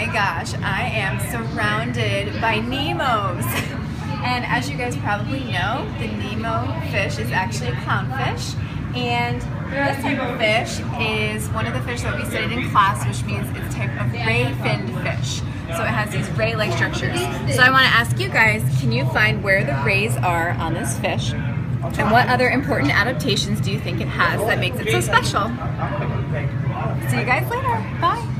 my gosh, I am surrounded by Nemos. And as you guys probably know, the Nemo fish is actually a clownfish. And this type of fish is one of the fish that we studied in class, which means it's a type of ray-finned fish. So it has these ray-like structures. So I want to ask you guys, can you find where the rays are on this fish? And what other important adaptations do you think it has that makes it so special? See you guys later. Bye.